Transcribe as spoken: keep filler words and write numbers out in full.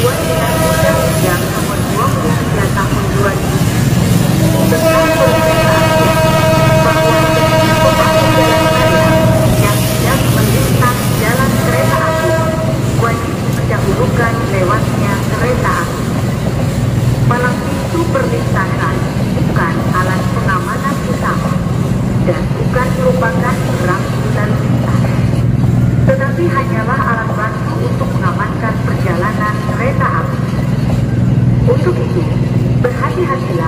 Dibuat dengan Undang-Undang Nomor dua puluh tiga Tahun dua ribu tentang perkereta apian bahwa setiap pengguna jalan raya yang hendak melintas jalan kereta api wajib mendahulukan lewatnya kereta api. Palang pintu perlintasan bukan alat pengamanan utama dan bukan merupakan rambu lalu lintas, tetapi hanyalah alat bantu untuk mengamankan perjalanan kereta api. Untuk itu, berhati-hatilah